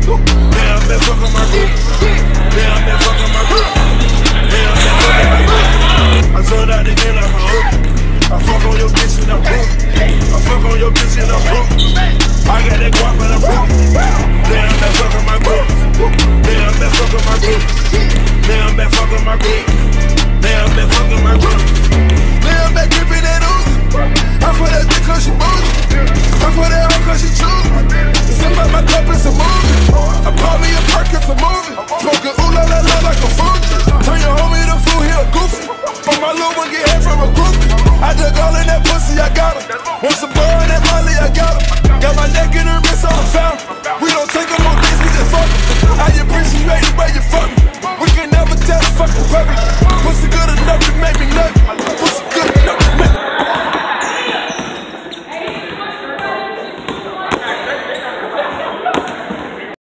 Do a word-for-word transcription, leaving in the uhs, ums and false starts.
Yeah, I been fucking my group. Yeah, I been fucking my group. Yeah, I been fucking my group. I told out the game like a hook. I fuck on your bitch and I'm broke. I fuck on your bitch and I'm broke. I got that guap and I'm broke. Yeah,